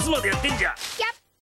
スまでやってんじゃ。